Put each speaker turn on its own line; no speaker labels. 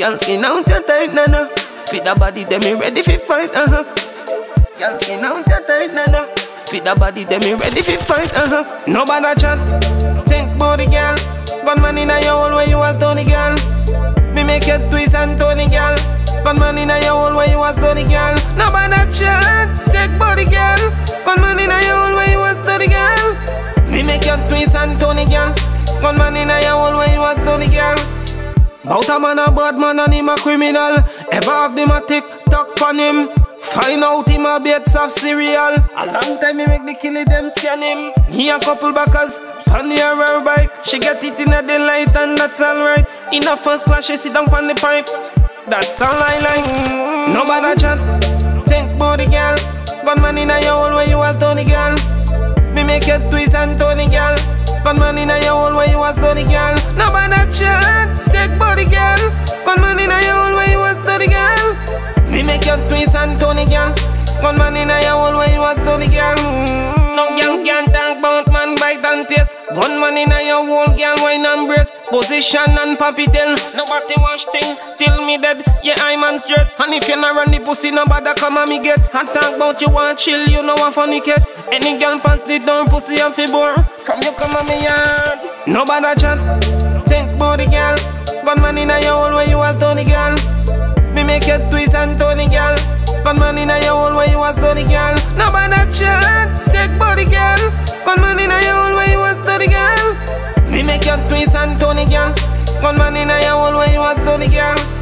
Girl, skin out your tight, nana. Fit the body, then me ready fi fight, Girl, skin out your tight, nana. Fit the body, then me ready fi fight, Nobody chat, think about the girl. Gunman inna your hole where you was Tony girl. Me make you twist and Tony girl. Gunman inna your hole where you was Tony girl. Nobody chat, think about the girl. Gunman inna your hole where you was Tony girl. Me make you twist and Tony girl. Gunman inna your hole where you was Tony girl. Bout a man a bad man and him a criminal. Ever have them a tick-tock on him. Find out him a bait soft cereal. A long time me make the killie them scan him. He a couple backers on the rare bike. She get it in a daylight and that's alright. In a first class she sit down on the pipe. That's all I like. Nobody chat, think about the girl. Gunman inna your hole where you was Tony girl. Me make you twist and Tony girl. Gunman inna your hole where you was Tony girl. Nobody chat, think about the girl. Gunman inna your hole where you was Tony girl. Me make you twist and Tony girl. Gunman inna your hole where you was Tony girl. No girl can't talk about man bite and taste. Gunman inna your hole, girl wine and brace. Position and poppy tail. Nobody wash thing till me dead. Yeah, I'm on straight. And if you not run the pussy, nobody come and me get. I talk about you want chill, you know what funny cat. Any girl pass the down pussy and fi bore. From you come on me yard. Nobody chat, think about the girl. Gunman inna your hole where you was Tony girl. Me make you twist and Tony girl. Gunman inna your hole where you was Tony girl. Nobody chat, take body girl. Gunman inna your hole where you was Tony girl. Me make you twist and Tony girl. Gunman inna your hole where you was Tony girl.